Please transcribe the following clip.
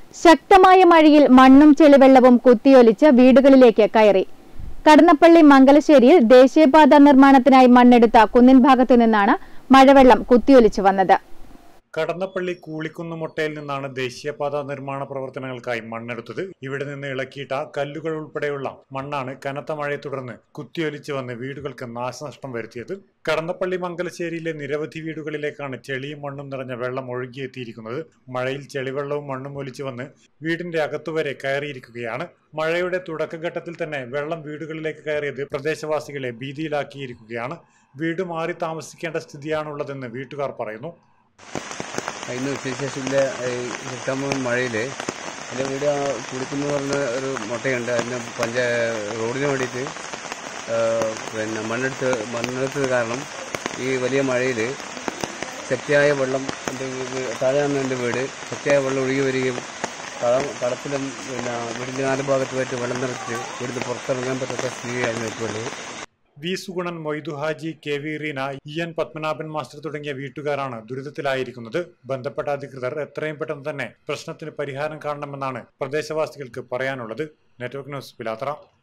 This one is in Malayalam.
ശക്തമായ മഴയിൽ മണ്ണും ചെളിവെള്ളവും കുത്തിയൊലിച്ച് വീടുകളിലേക്ക് കയറി. കടന്നപ്പള്ളി മംഗലശ്ശേരിയിൽ ദേശീയപാത നിർമ്മാണത്തിനായി മണ്ണെടുത്ത കുന്നിൻ ഭാഗത്തു നിന്നാണ് മഴവെള്ളം കുത്തിയൊലിച്ചു വന്നത്. കടന്നപ്പള്ളി കൂളിക്കുന്നുമൊട്ടയിൽ നിന്നാണ് ദേശീയപാത നിർമ്മാണ പ്രവർത്തനങ്ങൾക്കായി മണ്ണെടുത്തത്. ഇവിടെ നിന്ന് ഇളക്കിയിട്ട കല്ലുകൾ ഉൾപ്പെടെയുള്ള മണ്ണാണ് കനത്ത മഴയെ തുടർന്ന് കുത്തിയൊലിച്ചു വന്ന് വീടുകൾക്ക് നാശനഷ്ടം വരുത്തിയത്. കടന്നപ്പള്ളി മംഗലശ്ശേരിയിലെ നിരവധി വീടുകളിലേക്കാണ് ചെളിയും മണ്ണും നിറഞ്ഞ വെള്ളം ഒഴുകിയെത്തിയിരിക്കുന്നത്. മഴയിൽ ചെളിവെള്ളവും മണ്ണും ഒലിച്ചു വന്ന് വീടിന്റെ അകത്തുവരെ കയറിയിരിക്കുകയാണ്. മഴയുടെ തുടക്കഘട്ടത്തിൽ തന്നെ വെള്ളം വീടുകളിലേക്ക് കയറിയത് പ്രദേശവാസികളെ ഭീതിയിലാക്കിയിരിക്കുകയാണ്. വീട് മാറി താമസിക്കേണ്ട സ്ഥിതിയാണുള്ളതെന്ന് വീട്ടുകാർ പറയുന്നു. ഇന്ന് ഉച്ചയ്ക്ക് ശക്തമായ മഴയിൽ എൻ്റെ വീട് കുളിക്കുന്നു പറഞ്ഞ ഒരു മുട്ടയുണ്ട്. അതിന് റോഡിന് വേണ്ടിയിട്ട് മണ്ണെടുത്തത് കാരണം ഈ വലിയ മഴയിൽ ശക്തിയായ വെള്ളം താഴെയാണ് എൻ്റെ വീട്. ശക്തിയായ വെള്ളം ഒഴുകി വരികയും കടത്തിലും വീടിൻ്റെ 4 ഭാഗത്തുമായിട്ട് വെള്ളം നിറച്ച് വീടിന് പുറത്തിറങ്ങാൻ പറ്റാത്ത സ്ഥിതിയായിരുന്നു ഇപ്പോൾ. V Suganan, Moidu Haji, K V Reena, E N. Padmanabhan master തുടങ്ങിയ വീട്ടുകാരാണ് ദുരിതത്തിലായിരിക്കുന്നത്. ബന്ധപ്പെട്ട അധികൃതർ എത്രയും പെട്ടെന്ന് തന്നെ പ്രശ്നത്തിന് പരിഹാരം കാണണമെന്നാണ് പ്രദേശവാസികൾക്ക് പറയാനുള്ളത്. Network news, Pilathara.